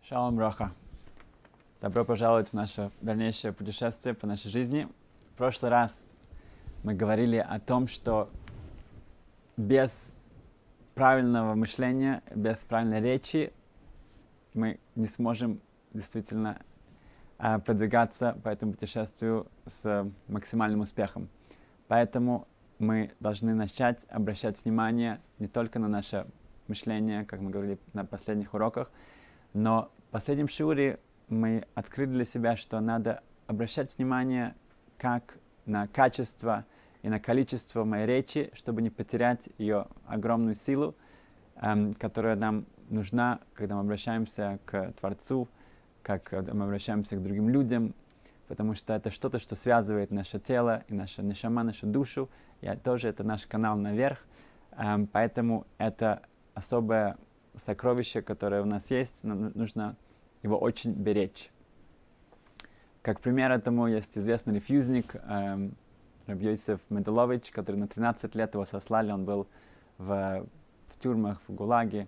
Шалом Роха. Добро пожаловать в наше дальнейшее путешествие по нашей жизни. В прошлый раз мы говорили о том, что без правильного мышления, без правильной речи мы не сможем действительно продвигаться по этому путешествию с максимальным успехом. Поэтому мы должны начать обращать внимание не только на наше мышление, как мы говорили на последних уроках, но в последнем шиуре мы открыли для себя, что надо обращать внимание как на качество и на количество моей речи, чтобы не потерять ее огромную силу, которая нам нужна, когда мы обращаемся к Творцу, когда мы обращаемся к другим людям, потому что это что-то, что связывает наше тело и наше нешама, нашу душу, и тоже это наш канал наверх, поэтому это особое сокровище, которое у нас есть, нам нужно его очень беречь. Как пример этому есть известный рефьюзник Рабби Йосеф Меделович, который на 13 лет его сослали, он был в тюрьмах, в ГУЛАГе.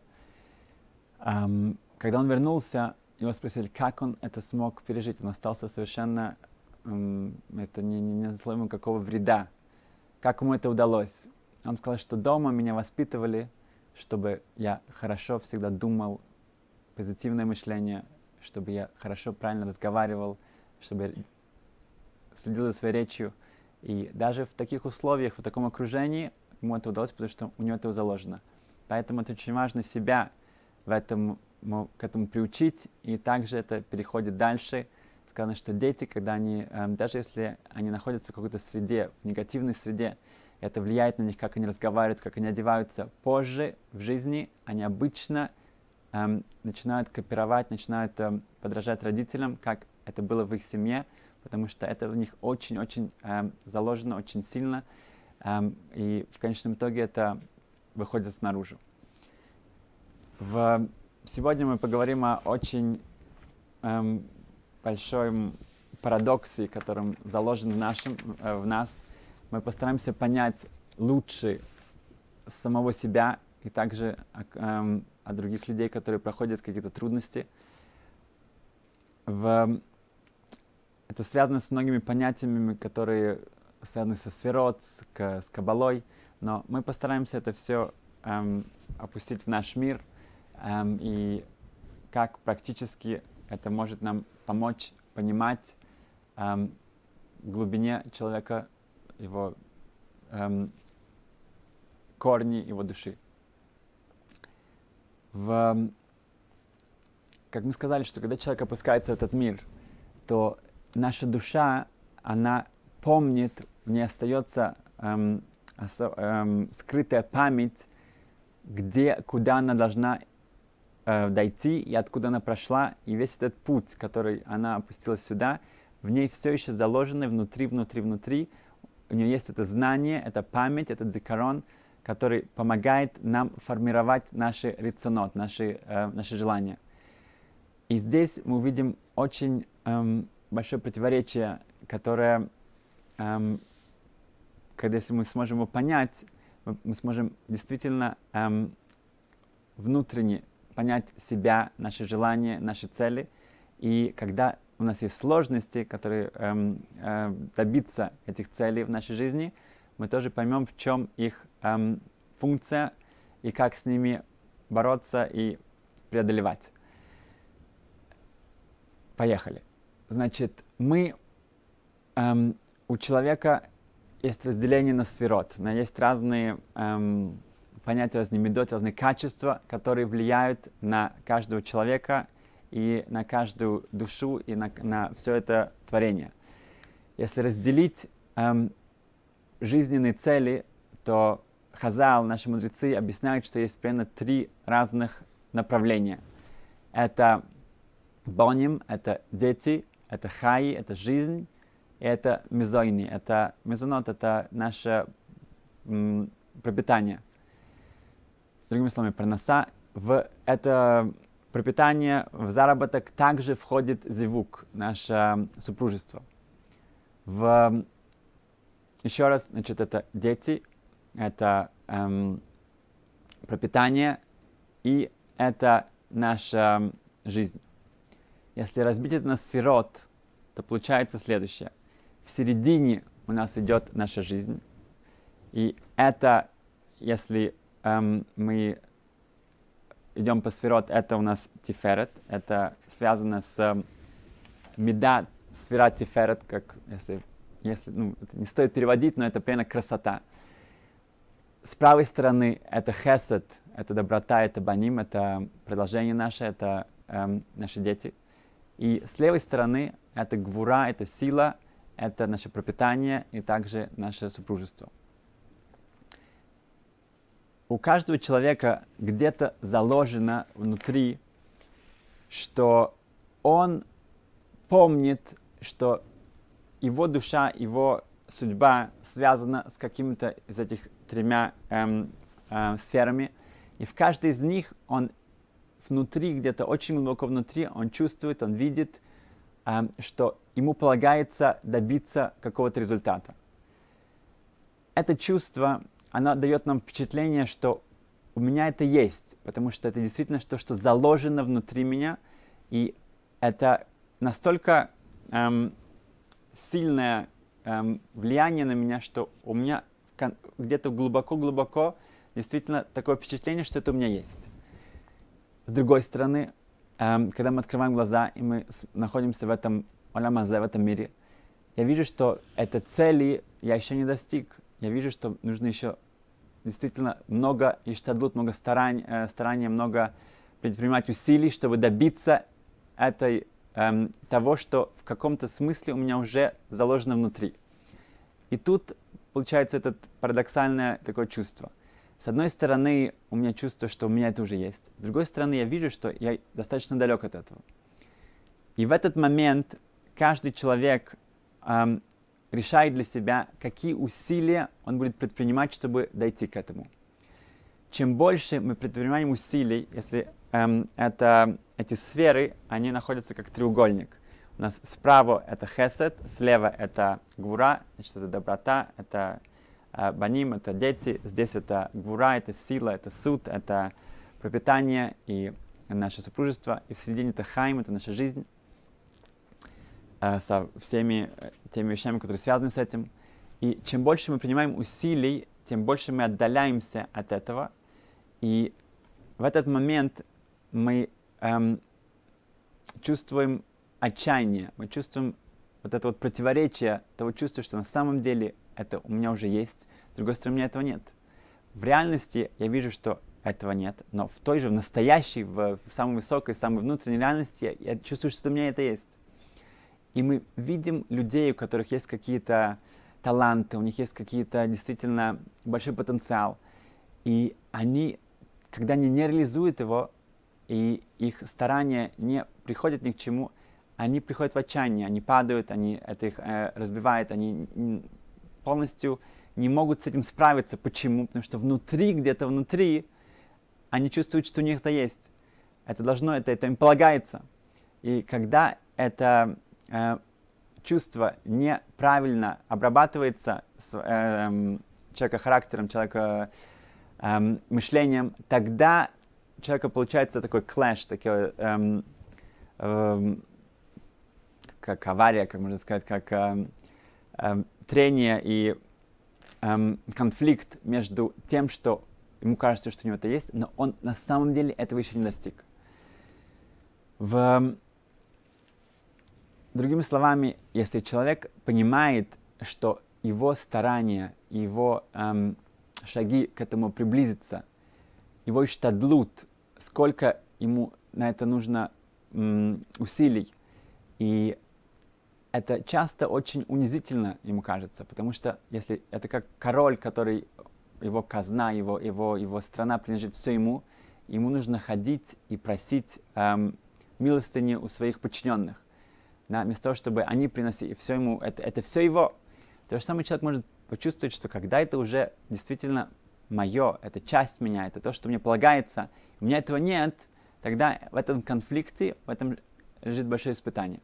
Когда он вернулся, его спросили, как он это смог пережить. Он остался совершенно, это не нанесло ему какого вреда. Как ему это удалось? Он сказал, что дома меня воспитывали, чтобы я хорошо всегда думал, позитивное мышление, чтобы я хорошо, правильно разговаривал, чтобы я следил за своей речью. И даже в таких условиях, в таком окружении ему это удалось, потому что у него это заложено. Поэтому это очень важно себя к этому приучить, и также это переходит дальше. Сказано, что дети, когда они, даже если они находятся в какой-то среде, в негативной среде, это влияет на них, как они разговаривают, как они одеваются. Позже в жизни они обычно начинают копировать, начинают подражать родителям, как это было в их семье, потому что это в них очень-очень заложено, очень сильно, и в конечном итоге это выходит снаружи. Сегодня мы поговорим о очень большом парадоксе, которым заложен в нас. Мы постараемся понять лучше самого себя и также о других людей, которые проходят какие-то трудности. Это связано с многими понятиями, которые связаны со сферот, с кабалой, но мы постараемся это все опустить в наш мир, и как практически это может нам помочь понимать в глубине человека его корни его души. Как мы сказали, что когда человек опускается в этот мир, то наша душа, она помнит, в ней остается скрытая память, куда она должна дойти и откуда она прошла, и весь этот путь, который она опустилась сюда, в ней все еще заложено внутри. У нее есть это знание, это память, этот зикарон, который помогает нам формировать наши рецонот, наши желания. И здесь мы увидим очень большое противоречие, которое, если мы сможем его понять, мы сможем действительно внутренне понять себя, наши желания, наши цели. И когда у нас есть сложности, которые добиться этих целей в нашей жизни, мы тоже поймем, в чем их функция и как с ними бороться и преодолевать. Поехали. Значит, у человека есть разделение на сферот, есть разные понятия, разные медот, разные качества, которые влияют на каждого человека и на каждую душу, и на все это творение. Если разделить жизненные цели, то Хазал, наши мудрецы, объясняют, что есть примерно 3 разных направления. Это боним, это дети, это хаи, это жизнь, и это мезойни, это мезонот, это наше пропитание. Другими словами, проноса. В это пропитание, в заработок также входит зивук, наше супружество. Еще раз, значит, это дети, это пропитание, и это наша жизнь. Если разбить это на сферот, то получается следующее. В середине у нас идет наша жизнь. И это, если мы идем по сферот, это у нас тиферет. Это связано с меда, сфера тиферет, как если это не стоит переводить, но это примерно красота. С правой стороны это хесед, это доброта, это баним, это продолжение наше, это наши дети. И с левой стороны это гвура, это сила, это наше пропитание и также наше супружество. У каждого человека где-то заложено внутри, что он помнит, что его душа, его судьба связана с какими-то из этих тремя сферами. И в каждой из них он внутри, где-то очень глубоко внутри, он чувствует, он видит, что ему полагается добиться какого-то результата. Это чувство, оно дает нам впечатление, что у меня это есть, потому что это действительно то, что заложено внутри меня, и это настолько сильное влияние на меня, что у меня где-то глубоко-глубоко действительно такое впечатление, что это у меня есть. С другой стороны, когда мы открываем глаза, и мы находимся в этом олам-азе, в этом мире, я вижу, что этой цели я еще не достиг. Я вижу, что нужно еще действительно много иштадлут, много старания, много предпринимать усилий, чтобы добиться того, что в каком-то смысле у меня уже заложено внутри. И тут получается это парадоксальное такое чувство. С одной стороны, у меня чувство, что у меня это уже есть. С другой стороны, я вижу, что я достаточно далек от этого. И в этот момент каждый человек решает для себя, какие усилия он будет предпринимать, чтобы дойти к этому. Чем больше мы предпринимаем усилий, если эти сферы, они находятся как треугольник. У нас справа это хесед, слева это гвура, значит, это доброта, это баним, это дети, здесь это гвура, это сила, это суд, это пропитание и наше супружество, и в середине это хайм, это наша жизнь со всеми теми вещами, которые связаны с этим. И чем больше мы принимаем усилий, тем больше мы отдаляемся от этого, и в этот момент мы чувствуем отчаяние, мы чувствуем вот это вот противоречие того чувства, что на самом деле это у меня уже есть, с другой стороны, у меня этого нет. В реальности я вижу, что этого нет, но в той же, в настоящей, в самой высокой, самой внутренней реальности я чувствую, что у меня это есть. И мы видим людей, у которых есть какие-то таланты, у них есть какие-то действительно большой потенциал, и они, когда они не реализуют его, и их старания не приходят ни к чему, они приходят в отчаяние, они падают, это их разбивает, они полностью не могут с этим справиться. Почему? Потому что внутри, где-то внутри, они чувствуют, что у них это есть. Это им полагается. И когда это чувство неправильно обрабатывается человека характером, человека мышлением, тогда у человека получается такой клэш, такой, как авария, как можно сказать, как трение и конфликт между тем, что ему кажется, что у него это есть, но он на самом деле этого еще не достиг. Другими словами, если человек понимает, что его старания, его шаги к этому приблизиться, его иштадлут, сколько ему на это нужно усилий, и это часто очень унизительно ему кажется, потому что если это как король, который, его казна, его страна принадлежит все ему, ему нужно ходить и просить милостыни у своих подчиненных. Да, вместо того, чтобы они приносили все ему, это все его. То же самое человек может почувствовать, что когда это уже действительно мое, это часть меня, это то, что мне полагается, у меня этого нет, тогда в этом конфликте, в этом лежит большое испытание.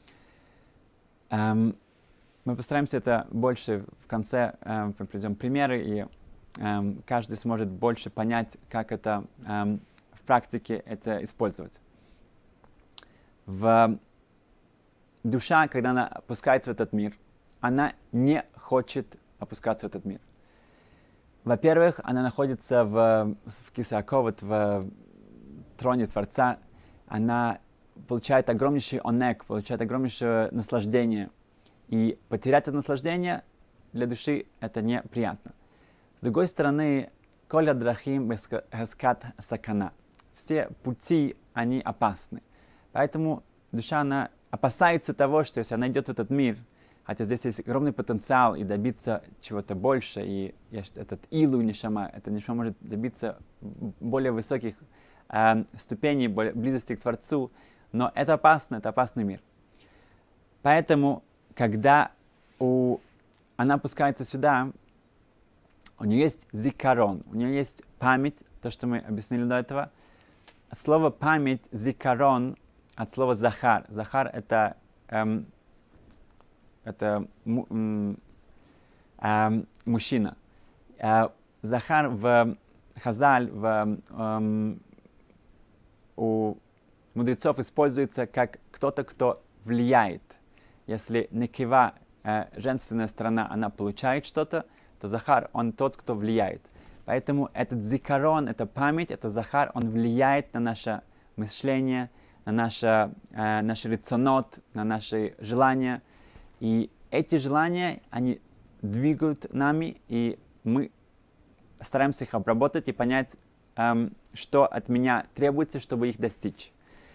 Мы постараемся это больше в конце, приведем примеры, и каждый сможет больше понять, как это в практике это использовать. душа, когда она опускается в этот мир, она не хочет опускаться в этот мир. Во-первых, она находится в Кисаков, в троне Творца, она получает огромнейший онек, получает огромнейшее наслаждение. И потерять это наслаждение для души это неприятно. С другой стороны, коля драхим бескат сакана. Все пути, они опасны. Поэтому душа, она опасается того, что если она идет в этот мир, хотя здесь есть огромный потенциал и добиться чего-то больше, и этот илу нишама, это нишама может добиться более высоких ступеней, близости к Творцу, но это опасно, это опасный мир. Поэтому, когда она опускается сюда, у нее есть зикарон, у нее есть память, то, что мы объяснили до этого. Слово память, зикарон, от слова захар. Захар это мужчина. Захар в Хазаль, у мудрецов используется как кто-то, кто влияет. Если некива, женственная сторона, она получает что-то, то захар, он тот, кто влияет. Поэтому этот зикарон, эта память, это захар, он влияет на наше мышление, на наш рецонот, на наши желания. И эти желания, они двигают нами, и мы стараемся их обработать и понять, что от меня требуется, чтобы их достичь.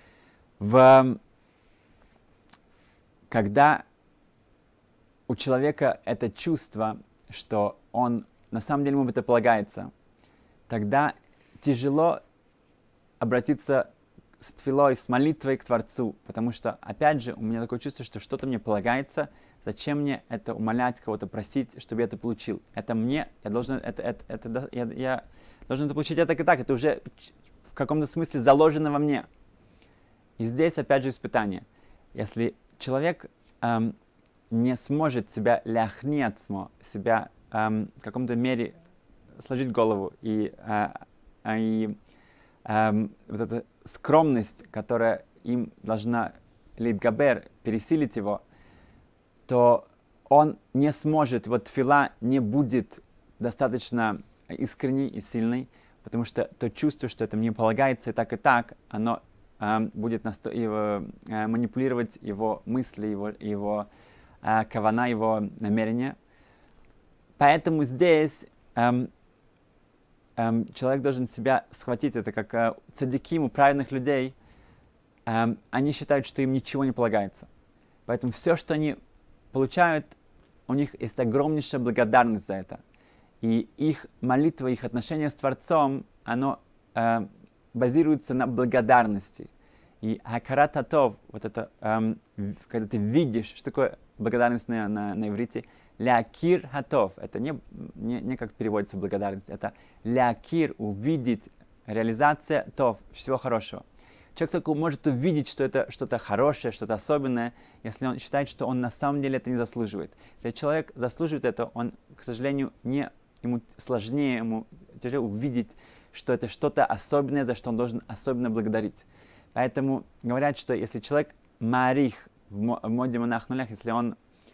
Когда у человека это чувство, что он на самом деле ему это полагается, тогда тяжело обратиться с тфилой, с молитвой к Творцу, потому что, опять же, у меня такое чувство, что что-то мне полагается, зачем мне это умолять, кого-то просить, чтобы я это получил? Это мне, я должен я должен это получить так и так, это уже в каком-то смысле заложено во мне. И здесь, опять же, испытание. Если человек не сможет себя ляхнецмо, себя в каком-то мере сложить голову и вот эта скромность, которая им должна литгабер, пересилить его, то он не сможет, вот тфила не будет достаточно искренней и сильной, потому что то чувство, что это мне полагается и так, оно будет манипулировать его мысли, его кавана, его намерения. Поэтому здесь человек должен себя схватить, это как цадиким у праведных людей, они считают, что им ничего не полагается. Поэтому все, что они получают, у них есть огромнейшая благодарность за это. И их молитва, их отношение с Творцом, оно базируется на благодарности. И хакарат атов, вот это, когда ты видишь, что такое благодарность на иврите, лякир хатов, это не как переводится благодарность, это лякир, увидеть, реализация тов, всего хорошего. Человек только может увидеть, что это что-то хорошее, что-то особенное, если он считает, что он на самом деле это не заслуживает. Если человек заслуживает это, он, к сожалению, ему сложнее, ему тяжелее увидеть, что это что-то особенное, за что он должен особенно благодарить. Поэтому говорят, что если человек марих в моде монах нулях, если он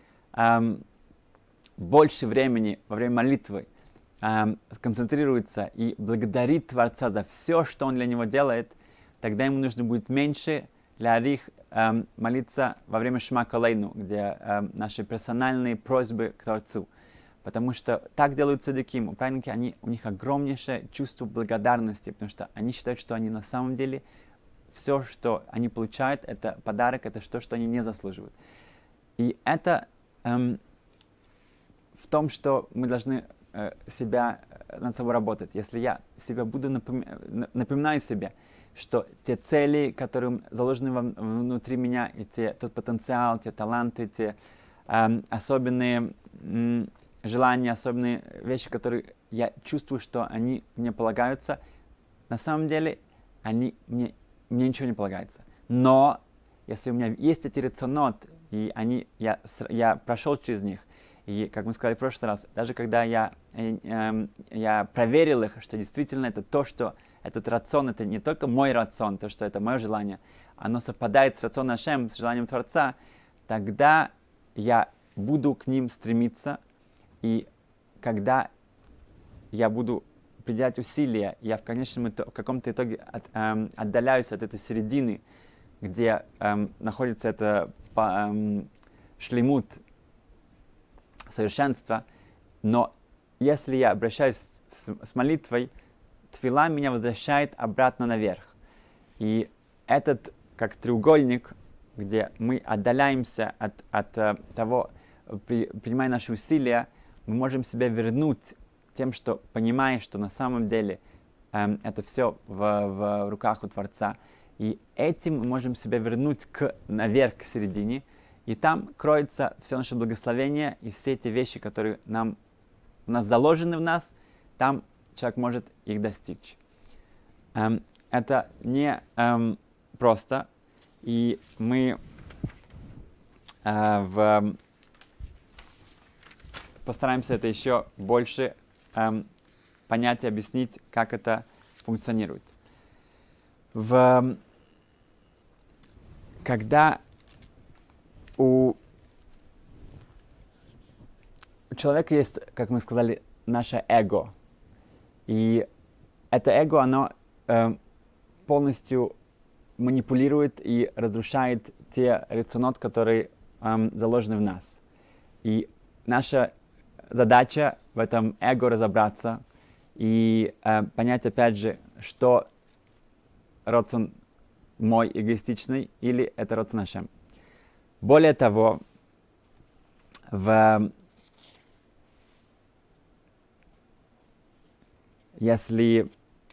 больше времени во время молитвы сконцентрируется и благодарит Творца за все, что он для него делает, тогда ему нужно будет меньше для арих молиться во время Шма Колейну, где наши персональные просьбы к Творцу. Потому что так делают цадиким. У праведники, у них огромнейшее чувство благодарности, потому что они считают, что они на самом деле все, что они получают, это подарок, это то, что они не заслуживают. И это в том, что мы должны себя над собой работать. Если я себя буду напоминаю себе, что те цели, которые заложены внутри меня, и тот потенциал, те таланты, те особенные желания, особенные вещи, которые я чувствую, что они мне полагаются, на самом деле мне ничего не полагается. Но если у меня есть эти рецонот, и я прошел через них, и, как мы сказали в прошлый раз, даже когда я проверил их, что действительно это то, что этот рацион, это не только мой рацион, то, что это мое желание, оно совпадает с рационом Ашем, с желанием Творца, тогда я буду к ним стремиться, и когда я буду приделать усилия, я в каком-то итоге отдаляюсь от этой середины, где находится это шлемут, совершенство, но если я обращаюсь с молитвой, тфила меня возвращает обратно наверх. И этот, как треугольник, где мы отдаляемся от того, принимая наши усилия, мы можем себя вернуть тем, что понимаем, что на самом деле это все в руках у Творца. И этим мы можем себя вернуть наверх, к середине. И там кроется все наше благословение и все эти вещи, которые у нас заложены в нас, там человек может их достичь. Это не просто. И мы постараемся это еще больше понять и объяснить, как это функционирует. Когда у человека есть, как мы сказали, наше эго, и это эго, оно полностью манипулирует и разрушает те рационот, которые заложены в нас. И наша задача в этом эго разобраться и понять, опять же, что рацион мой эгоистичный или это рацион Ашем. Более того, если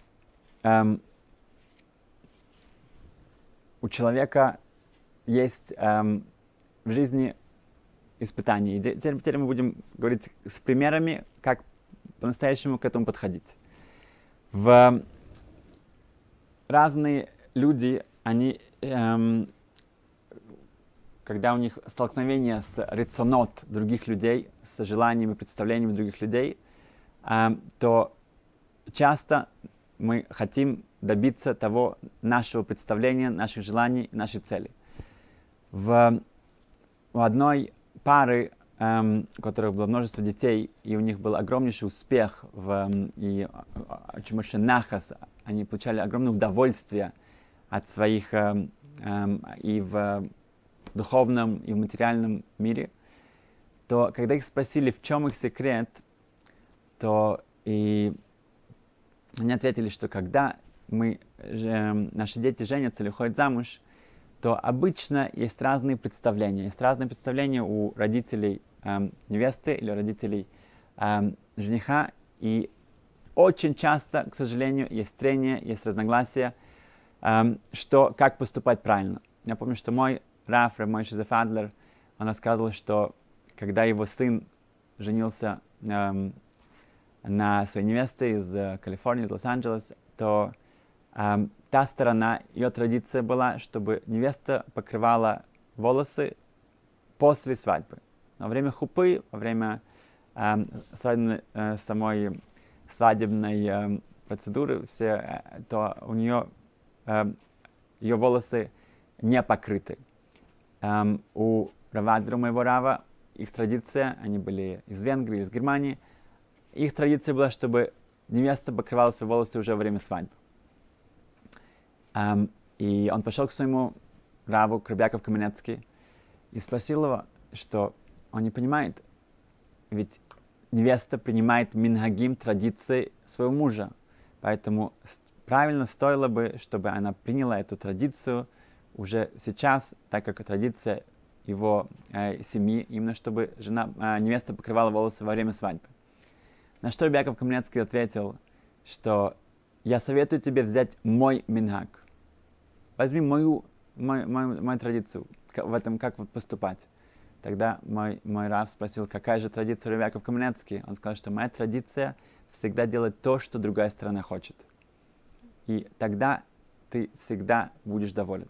у человека есть в жизни испытания, и теперь мы будем говорить с примерами, как по-настоящему к этому подходить. Разные люди, они, когда у них столкновение с рационот других людей, с желаниями, представлениями других людей, то часто мы хотим добиться того нашего представления, наших желаний, нашей цели. У одной пары, у которых было множество детей, и у них был огромнейший успех, и очень большой нахас, они получали огромное удовольствие от своих и в духовном, и в материальном мире, то когда их спросили, в чем их секрет, то и они ответили, что когда наши дети женятся или ходят замуж, то обычно есть разные представления. Есть разные представления у родителей невесты или родителей жениха. И очень часто, к сожалению, есть трения, есть разногласия, как поступать правильно. Я помню, что мой Рав Мойше Адлер, он рассказывал, что когда его сын женился на своей невесте из Калифорнии, из Лос-Анджелеса, то та сторона, ее традиция была, чтобы невеста покрывала волосы после свадьбы. Во время хупы, во время самой свадебной процедуры, то у нее ее волосы не покрыты. У Равадру, моего Рава, их традиция, они были из Венгрии, из Германии, их традиция была, чтобы невеста покрывала свои волосы уже во время свадьбы. И он пошел к своему Раву, к Рабби Яаков Каменецкий, и спросил его, что он не понимает, ведь невеста принимает минхагим, традиции своего мужа, поэтому правильно стоило бы, чтобы она приняла эту традицию уже сейчас, так как традиция его семьи, именно чтобы невеста покрывала волосы во время свадьбы. На что Рабби Яаков Каменецкий ответил, что я советую тебе взять мой минхаг. Возьми мою традицию в этом, как поступать. Тогда мой Рав спросил, какая же традиция Рабби Яаков Каменецкий. Он сказал, что моя традиция всегда делать то, что другая сторона хочет. И тогда ты всегда будешь доволен.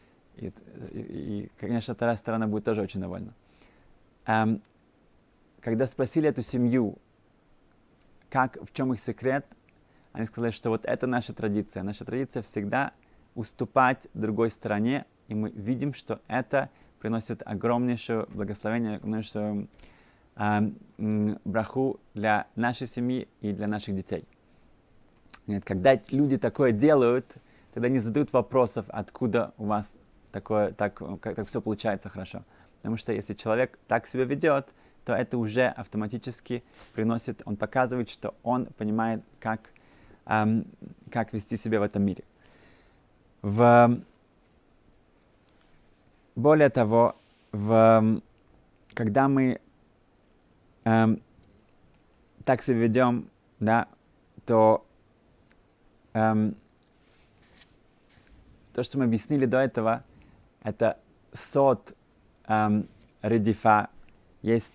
И конечно, вторая сторона будет тоже очень довольна. Когда спросили эту семью, в чем их секрет, они сказали, что вот это наша традиция. Наша традиция всегда уступать другой стороне, и мы видим, что это приносит огромнейшее благословение, огромнейшую браху для нашей семьи и для наших детей. Нет, когда люди такое делают, тогда не задают вопросов, откуда у вас такое, так все получается хорошо. Потому что если человек так себя ведет, то это уже автоматически приносит, он показывает, что он понимает, как вести себя в этом мире. Более того, когда мы так себя ведем, да, то то, что мы объяснили до этого, это сот редифа. Есть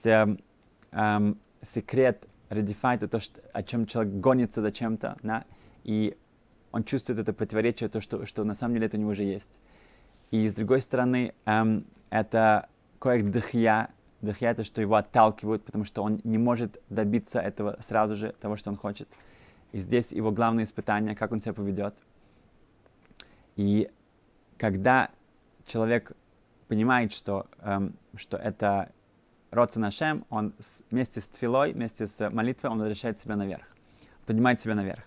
секрет редифа, это то, о чем человек гонится за чем-то, да, и он чувствует это противоречие, то, что на самом деле это у него уже есть. И с другой стороны, это коэх дхия. Дхия — это что его отталкивают, потому что он не может добиться этого сразу же, того, что он хочет. И здесь его главное испытание, как он себя поведет. И когда человек понимает, что это Роцен Ашем, он вместе с тфилой, вместе с молитвой, он возвращает себя наверх, поднимает себя наверх.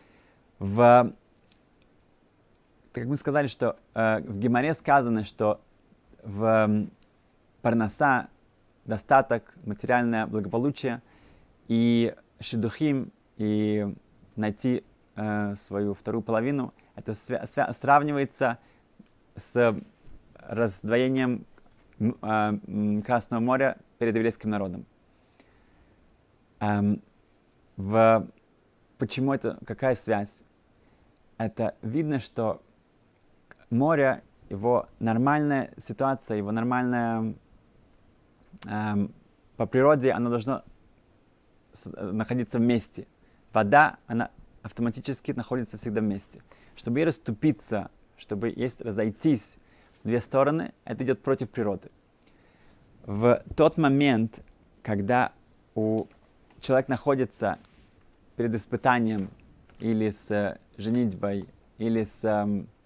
Так как мы сказали, что в Гемаре сказано, что в парнаса достаток, материальное благополучие и шидухим, и найти свою вторую половину, это сравнивается с раздвоением Красного моря перед еврейским народом. Почему это? Какая связь? Это видно, что море, его нормальная ситуация, его нормальная по природе, оно должно находиться вместе. Вода, она автоматически находится всегда вместе. Чтобы ей расступиться, чтобы разойтись в две стороны, это идет против природы. В тот момент, когда человек находится перед испытанием или с женитьбой, или с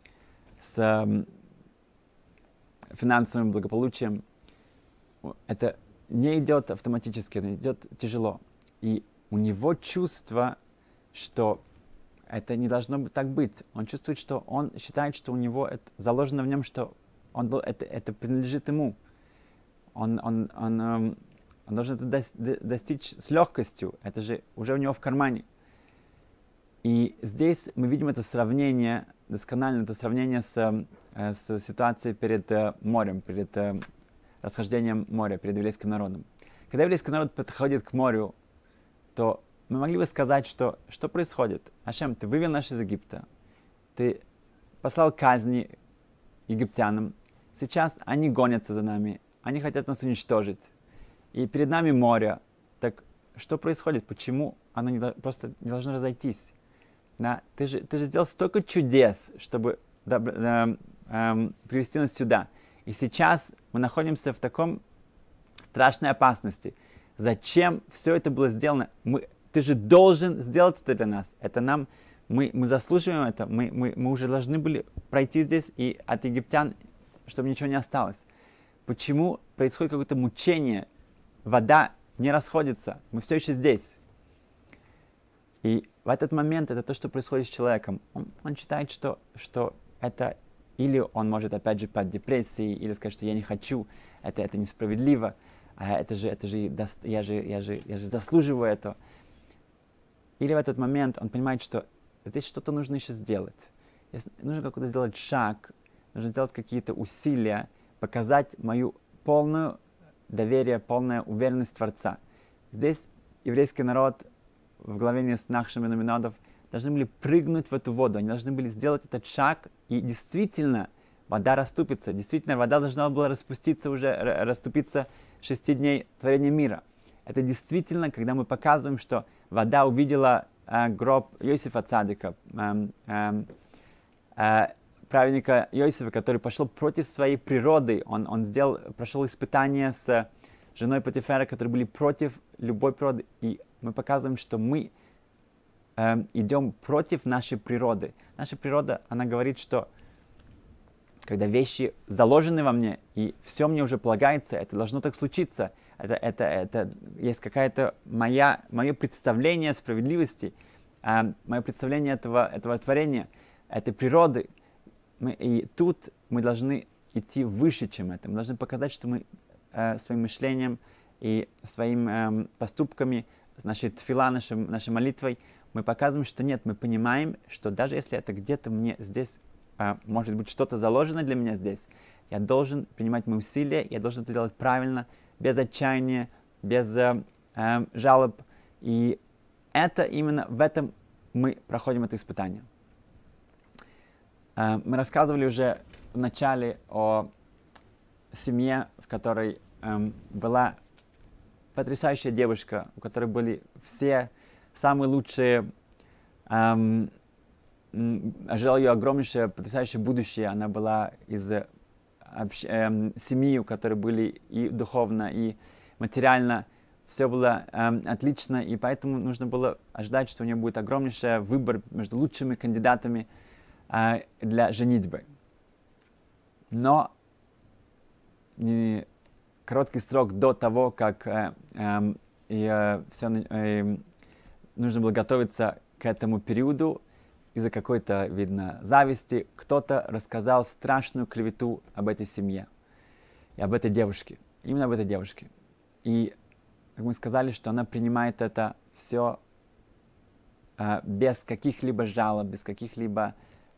финансовым благополучием, это не идет автоматически, это идет тяжело. И у него чувство, что это не должно так быть. Он чувствует, что он считает, что у него это заложено в нем, что это принадлежит ему. Он должен это достичь с легкостью. Это же уже у него в кармане. И здесь мы видим это сравнение, досконально это сравнение с ситуацией перед морем, перед расхождением моря, перед еврейским народом. Когда еврейский народ подходит к морю, то мы могли бы сказать, что происходит? Ашем, ты вывел нас из Египта, ты послал казни египтянам, сейчас они гонятся за нами, они хотят нас уничтожить, и перед нами море. Так что происходит? Почему оно просто не должно разойтись? Да? Ты же сделал столько чудес, чтобы привести нас сюда. И сейчас мы находимся в таком страшной опасности. Зачем все это было сделано? Ты же должен сделать это для нас. Это мы заслуживаем это. Мы уже должны были пройти здесь и от египтян, чтобы ничего не осталось. Почему происходит какое-то мучение? Вода не расходится. Мы все еще здесь. И в этот момент это то, что происходит с человеком. Он считает, что это или он может опять же под депрессией, или сказать, что я не хочу, это несправедливо, я же заслуживаю это. Или в этот момент он понимает, что здесь что-то нужно еще сделать. Нужно какой-то сделать шаг, нужно сделать какие-то усилия, показать мою полную доверие, полная уверенность в Творца. Здесь еврейский народ в главе с Нахшем и Номинадов должны были прыгнуть в эту воду, они должны были сделать этот шаг, и действительно вода расступится, действительно вода должна была расступиться 6 дней творения мира. Это действительно, когда мы показываем, что вода увидела гроб Йосифа Цадика, праведника Йосифа, который пошел против своей природы, он прошел испытания с женой Потифера, которые были против любой природы, и мы показываем, что мы идем против нашей природы. Наша природа, она говорит, что когда вещи заложены во мне, и все мне уже полагается, это должно так случиться. Это есть какое-то мое представление справедливости, мое представление этого творения, этой природы. И тут мы должны идти выше, чем это. Мы должны показать, что мы своим мышлением и своими поступками, нашей тфила, нашей молитвой, мы показываем, что нет, мы понимаем, что даже если это где-то мне здесь, может быть, что-то заложено для меня здесь, я должен принимать мои усилия, я должен это делать правильно, без отчаяния, без жалоб. И это именно в этом мы проходим это испытание. Мы рассказывали уже в начале о семье, в которой была потрясающая девушка, у которой были все самые лучшие, ожидало ее огромнейшее, потрясающее будущее. Она была из семьи, у которой были и духовно, и материально. Все было отлично, и поэтому нужно было ожидать, что у нее будет огромнейший выбор между лучшими кандидатами для женитьбы. Но короткий срок до того, как нужно было готовиться к этому периоду, из-за какой-то, видно, зависти, кто-то рассказал страшную клевету об этой семье и об этой девушке, именно об этой девушке. И, как мы сказали, что она принимает это все без каких-либо жалоб, без каких-либо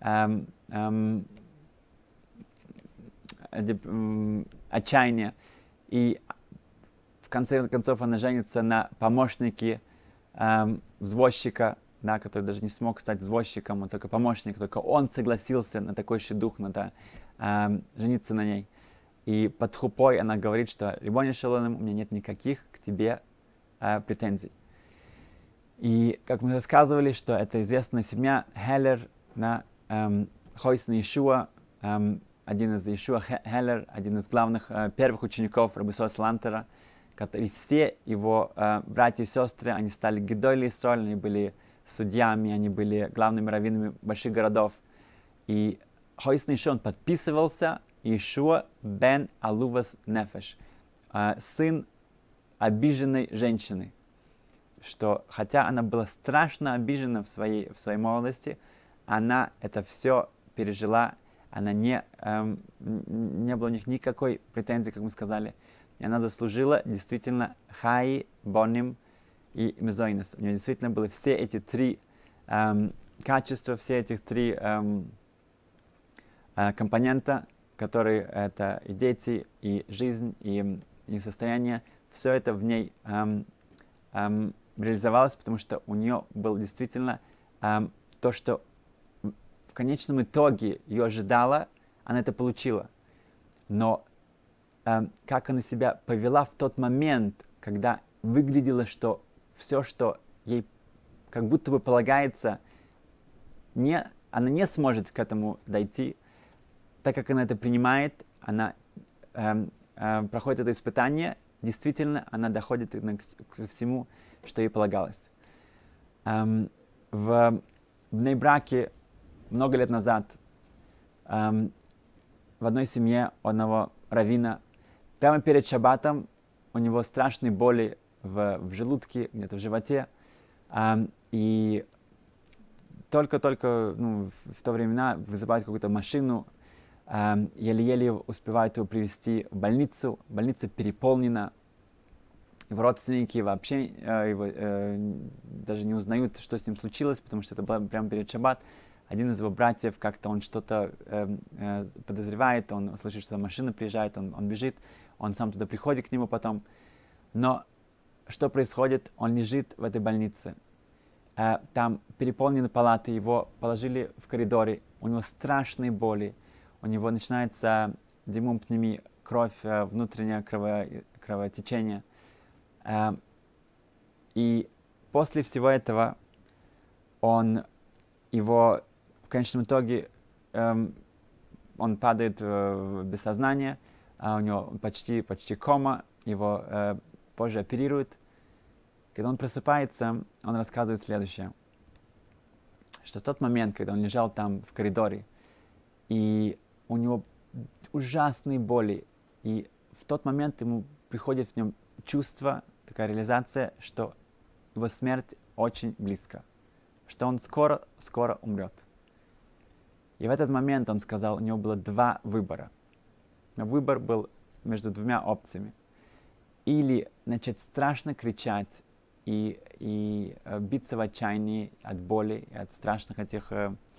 отчаяния. И в конце концов она женится на помощнике взвозчика, да, который даже не смог стать взвозчиком, он только помощник, только он согласился на такой шидух, жениться на ней. И под хупой она говорит, что «Рибони шелолем, у меня нет никаких к тебе претензий». И, как мы рассказывали, что это известная семья Хеллер, да, Хойсен Иешуа, один из Иешуа Хеллер, один из главных первых учеников Раби Йисроэль Салантера, которые все его братья и сестры, они стали Гедойли Исроэль, они были судьями, они были главными раввинами больших городов. И Хойсен Иешуа, он подписывался Иешуа бен Алувас Нефеш, сын обиженной женщины, что хотя она была страшно обижена в своей молодости, она это все пережила, она не было у них никакой претензии, как мы сказали, и она заслужила действительно хай, боним и мезойнес. У нее действительно были все эти три качества, все эти три компонента, которые это и дети, и жизнь, и состояние, все это в ней реализовалось, потому что у нее было действительно то, что в конечном итоге ее ожидало, она это получила. Но как она себя повела в тот момент, когда выглядело, что все, что ей как будто бы полагается, она не сможет к этому дойти, так как она это принимает, она проходит это испытание, действительно, она доходит ко всему, что ей полагалось. В Бней-Браке много лет назад в одной семье одного раввина прямо перед шаббатом у него страшные боли в желудке, где-то в животе, и только-только в то времена вызывают какую-то машину, еле-еле успевают его привезти в больницу, больница переполнена, его родственники вообще его, даже не узнают, что с ним случилось, потому что это было прямо перед шаббат. Один из его братьев, как-то он что-то подозревает, он слышит, что машина приезжает, он бежит, он сам туда приходит к нему потом. Но что происходит? Он лежит в этой больнице. Там переполнены палаты, его положили в коридоре, у него страшные боли, у него начинается демумпнеми, кровь, внутреннее кровотечение. И после всего этого его в конечном итоге он падает без сознания, у него почти кома, его позже оперируют. Когда он просыпается, он рассказывает следующее. что в тот момент, когда он лежал там в коридоре, и у него ужасные боли, и в тот момент ему приходит в нем чувство, такая реализация, что его смерть очень близко, что он скоро умрет. И в этот момент он сказал, у него было два выбора. Выбор был между двумя опциями. Или начать страшно кричать и биться в отчаянии от боли, от страшных этих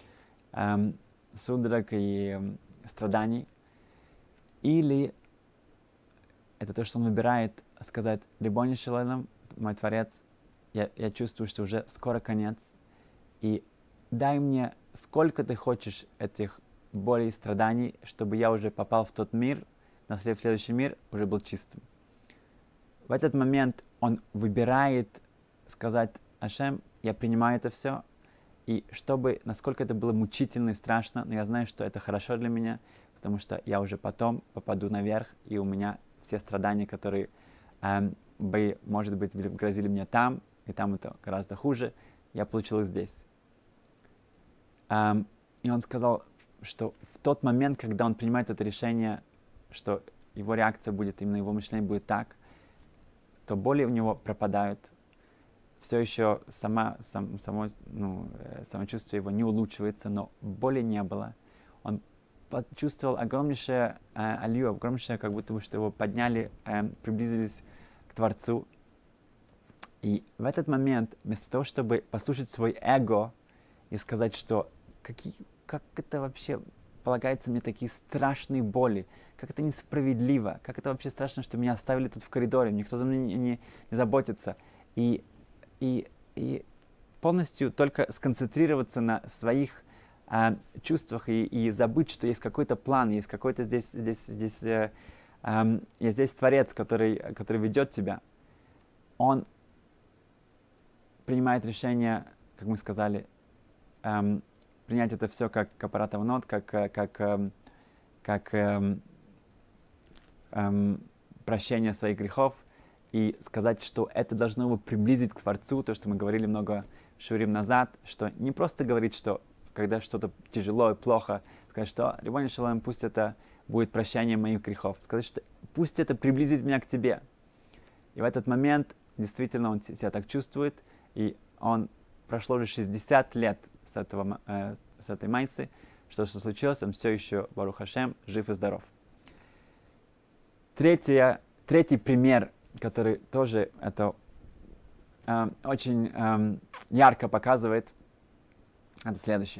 судорог и страданий. Или это то, что он выбирает, сказать: «Рибоно шел олам, мой Творец, я чувствую, что уже скоро конец, и дай мне сколько ты хочешь этих болей и страданий, чтобы я уже попал в тот мир, в следующий мир, уже был чистым». В этот момент он выбирает сказать: «Ашем, я принимаю это все, и чтобы, насколько это было мучительно и страшно, но я знаю, что это хорошо для меня, потому что я уже потом попаду наверх, и у меня все страдания, которые может быть, грозили мне там, и там это гораздо хуже, я получил их здесь». И он сказал, что в тот момент, когда он принимает это решение, что его реакция будет, именно его мышление будет так, то боли у него пропадают, все еще самочувствие его не улучшивается, но боли не было. Он почувствовал огромнейшее алью, огромнейшее, как будто бы, что его подняли, приблизились к Творцу. И в этот момент, вместо того, чтобы послушать свой эго и сказать, что как это вообще полагается мне такие страшные боли, как это несправедливо, как это вообще страшно, что меня оставили тут в коридоре, никто за мной не заботится. И полностью только сконцентрироваться на своих чувствах и забыть, что есть какой-то план, есть какой-то здесь Творец, который ведет тебя. Он принимает решение, как мы сказали, принять это все как капарат авонот, как прощение своих грехов, и сказать, что это должно его приблизить к Творцу, то, что мы говорили много шурим назад, что не просто говорить, что когда что-то тяжело и плохо, сказать, что Рибоно шел олам, пусть это будет прощение моих грехов, сказать, что пусть это приблизит меня к тебе. И в этот момент действительно он себя так чувствует, и прошло уже 60 лет с этой майсы, что случилось, он все еще, Барух Ашем, жив и здоров. Третий пример, который тоже это очень ярко показывает, это следующее.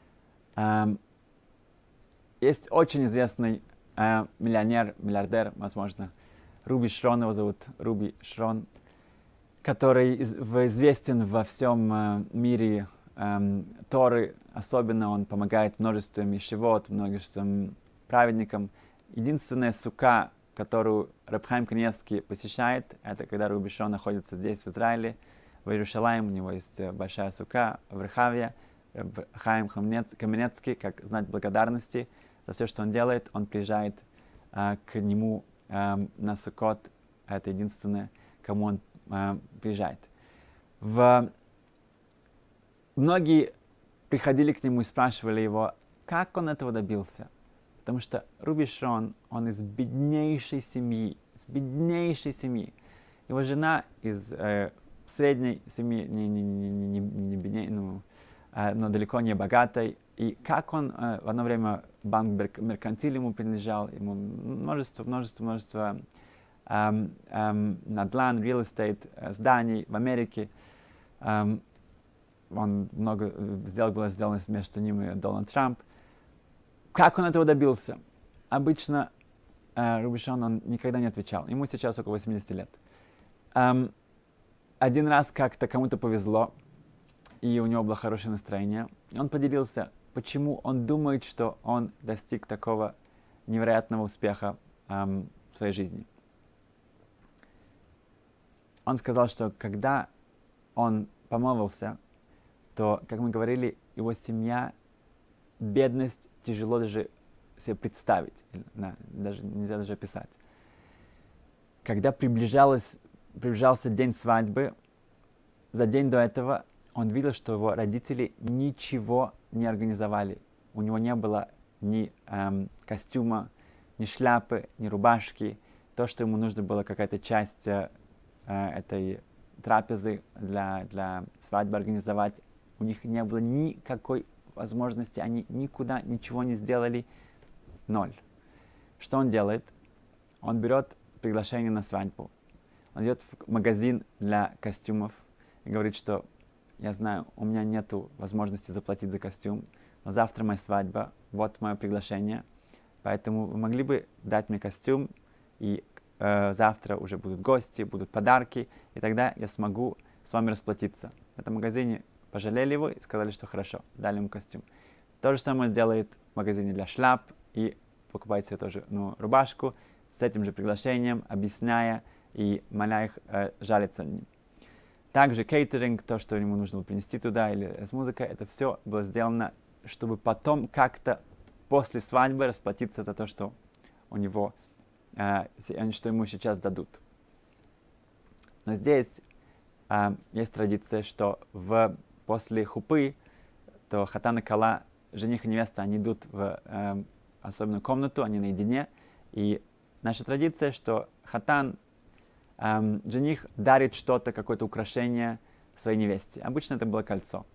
Есть очень известный миллиардер, возможно, Руби Шрон, его зовут Руби Шрон, который известен во всем мире Торы, особенно он помогает множеством ешивот, множеством праведникам. Единственная сука, которую Раб Хаим Каневский посещает, это когда Руби Шрон находится здесь, в Израиле, в Иерусалиме, у него есть большая сука в Рехаве. Раб Хаим Каменецкий, как знак благодарности за все, что он делает, он приезжает к нему на Суккот, это единственное, кому он приезжает. Многие приходили к нему и спрашивали его, как он этого добился. Потому что Руби Шрон, он из беднейшей семьи, Его жена из средней семьи, не бедней, но далеко не богатой. И как он в одно время банк Меркантиль ему принадлежал, ему множество надлан, real estate, зданий в Америке. Он много было сделано между ним и Дональд Трамп. Как он этого добился? Обычно Руби Шрон, он никогда не отвечал. Ему сейчас около 80 лет. Один раз как-то кому-то повезло, и у него было хорошее настроение. Он поделился, почему он думает, что он достиг такого невероятного успеха в своей жизни. Он сказал, что когда он помолвился, то, как мы говорили, его семья, бедность тяжело даже себе представить, нельзя даже описать. Когда приближался день свадьбы, за день до этого он видел, что его родители ничего не организовали. У него не было ни костюма, ни шляпы, ни рубашки. То, что ему нужно было, какая-то часть этой трапезы для свадьбы организовать, у них не было никакой возможности, они никуда ничего не сделали, 0. Что он делает? Он берет приглашение на свадьбу, он идет в магазин для костюмов и говорит, что я знаю, у меня нет возможности заплатить за костюм, но завтра моя свадьба, вот мое приглашение, поэтому вы могли бы дать мне костюм, и завтра уже будут гости, будут подарки, и тогда я смогу с вами расплатиться. В этом магазине пожалели его и сказали, что хорошо, дали ему костюм. То же самое делает в магазине для шляп и покупает себе тоже рубашку с этим же приглашением, объясняя и моля их жалиться на ним. Также кейтеринг, то, что ему нужно было принести туда, или с музыкой, это все было сделано, чтобы потом как-то после свадьбы расплатиться за то, что у него, что ему сейчас дадут. Но здесь есть традиция, что после хупы, то хатан и кала, жених и невеста, они идут в особенную комнату, они наедине. И наша традиция, что хатан, жених дарит что-то, какое-то украшение своей невесте. Обычно это было кольцо.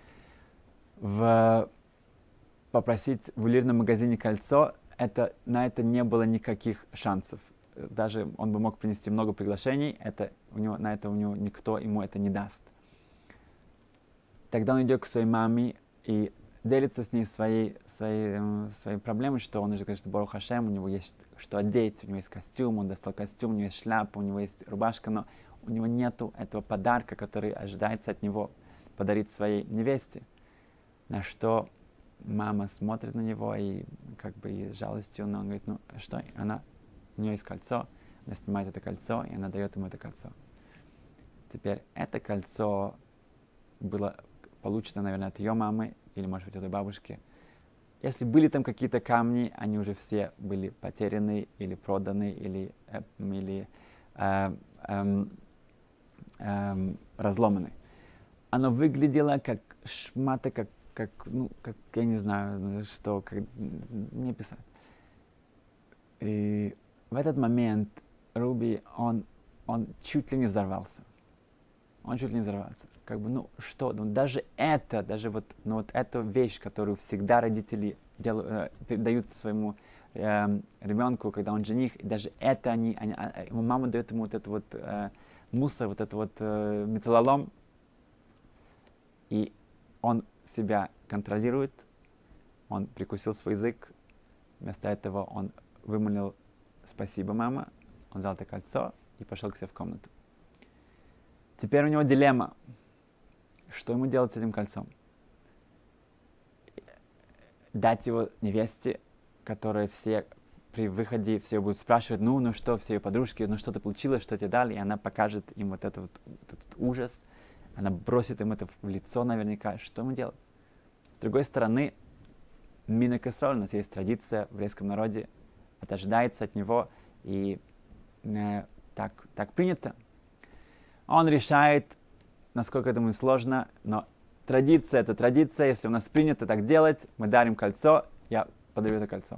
Попросить в ювелирном магазине кольцо, на это не было никаких шансов. Даже он бы мог принести много приглашений, на это у него никто ему это не даст. Тогда он идет к своей маме и делится с ней своей проблемой, что он уже говорит, что Барух Хашем, у него есть что одеть, у него есть костюм, он достал костюм, у него есть шляпа, у него есть рубашка, но у него нету этого подарка, который ожидается от него подарить своей невесте. На что мама смотрит на него и как бы и жалостью, но он говорит, что, у нее есть кольцо, она снимает это кольцо, и она дает ему это кольцо. Теперь это кольцо было получено, наверное, от ее мамы, или, может быть, от ее бабушки. Если были там какие-то камни, они уже все были потеряны, или проданы, или разломаны. Оно выглядело как шмата, как я не знаю, что, не писать. И в этот момент Руби, он чуть ли не взорвался. Он чуть ли не взорвался. Даже эту вещь, которую всегда родители дают своему ребенку, когда он жених, и даже это мама дает ему вот этот мусор, вот этот металлолом, и он себя контролирует, он прикусил свой язык, вместо этого он вымолил «спасибо, мама», он взял это кольцо и пошел к себе в комнату. Теперь у него дилемма. Что ему делать с этим кольцом? Дать его невесте, которая при выходе все будут спрашивать, ну что, все ее подружки, что ты получила, что тебе дали, и она покажет им этот ужас, она бросит им это в лицо наверняка. Что ему делать? С другой стороны, Мина Кесроль, у нас есть традиция в еврейском народе, это ожидается от него, и так принято. Он решает, насколько это ему сложно, но традиция — это традиция. Если у нас принято так делать, мы дарим кольцо, я подарю это кольцо.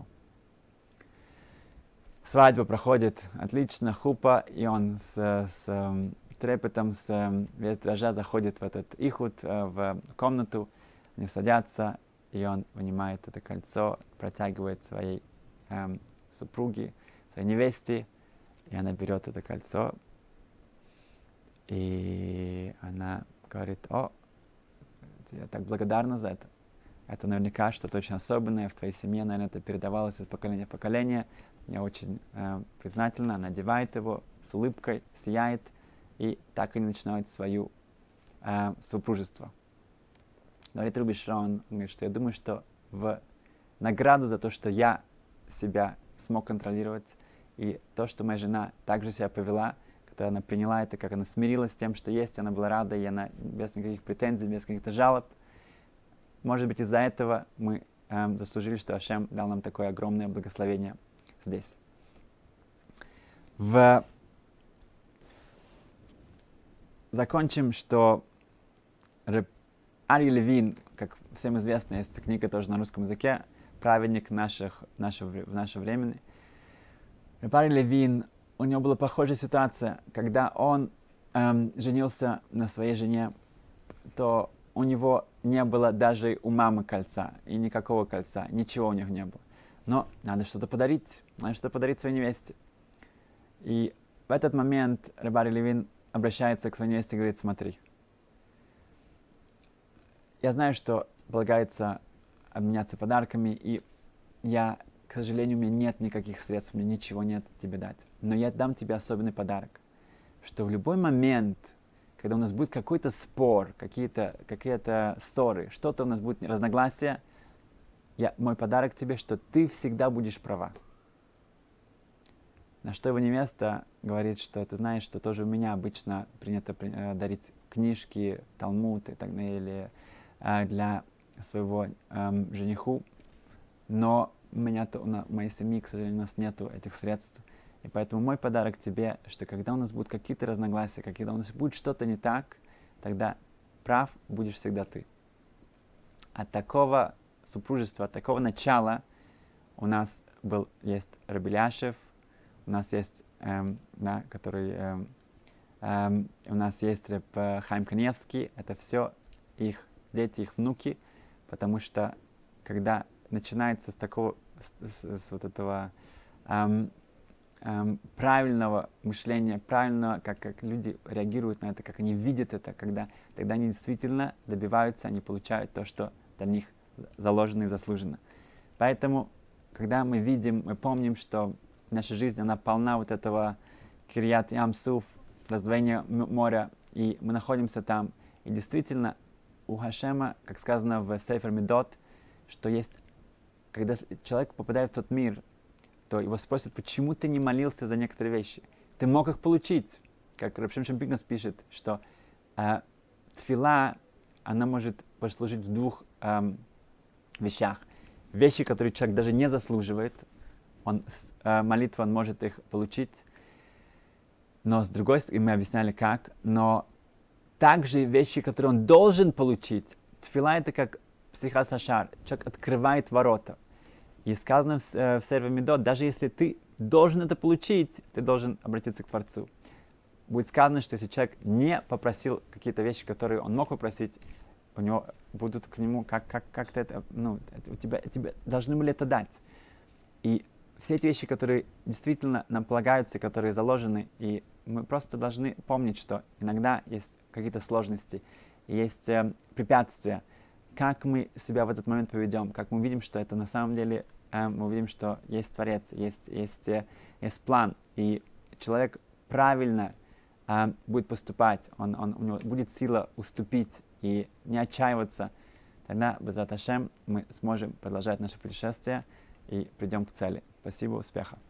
Свадьба проходит отлично, хупа, и он с трепетом, весь дрожа заходит в этот ихуд, в комнату, они садятся, и он вынимает это кольцо, протягивает своей супруге, своей невесте, и она берет это кольцо, и она говорит: я так благодарна за это. Это наверняка что-то очень особенное в твоей семье, наверное, это передавалось из поколения в поколение. Я очень признательна. Она одевает его с улыбкой, сияет, и так они начинают свое супружество. Говорит Руби Шаон, говорит, что я думаю, что в награду за то, что я себя смог контролировать, и то, что моя жена также себя повела, когда она приняла это, как она смирилась с тем, что есть, она была рада, и она без никаких претензий, без каких-то жалоб. Может быть, из-за этого мы заслужили, что Ашем дал нам такое огромное благословение здесь. Закончим, что Арий Левин, как всем известно, есть книга тоже на русском языке, праведник в наше время. Арий Левин, у него была похожая ситуация, когда он женился на своей жене, то у него не было даже у мамы кольца, и никакого кольца, ничего у них не было. Но надо что-то подарить своей невесте. И в этот момент Арий Левин обращается к своей невесте и говорит: смотри, я знаю, что полагается обменяться подарками, и к сожалению, у меня нет никаких средств, у меня ничего нет тебе дать. Но я дам тебе особенный подарок, что в любой момент, когда у нас будет какой-то спор, какие-то ссоры, что-то у нас будет разногласия, мой подарок тебе, что ты всегда будешь права. На что его невеста говорит, что ты знаешь, что тоже у меня обычно принято дарить книжки, талмуд и так далее, или для своего жениху, но у моей семьи, к сожалению, у нас нету этих средств. И поэтому мой подарок тебе, что когда у нас будут какие-то разногласия, когда у нас будет что-то не так, тогда прав будешь всегда ты. От такого супружества, от такого начала у нас есть Раби Эляшев, у нас есть, у нас есть Реб Хаим Каневский, это все их дети, их внуки, потому что когда начинается с вот этого правильного мышления, правильного, как люди реагируют на это, как они видят это, тогда они действительно добиваются, они получают то, что для них заложено и заслужено. Поэтому, когда мы помним, что наша жизнь, она полна вот этого Кирьят Ям-Суф, раздвоения моря, и мы находимся там, и действительно у Хашема, как сказано в Сейфер Медот, что есть, когда человек попадает в тот мир, то его спросят, почему ты не молился за некоторые вещи. Ты мог их получить. Как Раб Шимшон Пинкус пишет, что тфила, она может послужить в двух вещах. Вещи, которые человек даже не заслуживает, молитва, он может их получить. Но с другой стороны, мы объясняли как, но также вещи, которые он должен получить. Тфила — это как психас ашар. Человек открывает ворота. И сказано в Сейфер Медот, даже если ты должен это получить, ты должен обратиться к Творцу. Будет сказано, что если человек не попросил какие-то вещи, которые он мог попросить, у него будут к нему как-то это, тебе должны были это дать. И все эти вещи, которые действительно нам полагаются, которые заложены, и мы просто должны помнить, что иногда есть какие-то сложности, есть препятствия. Как мы себя в этот момент поведем, как мы увидим, что это на самом деле, мы увидим, что есть Творец, есть план, и человек правильно будет поступать, у него будет сила уступить и не отчаиваться, тогда, Безрат Ашем, мы сможем продолжать наше путешествие и придем к цели. Спасибо, успеха!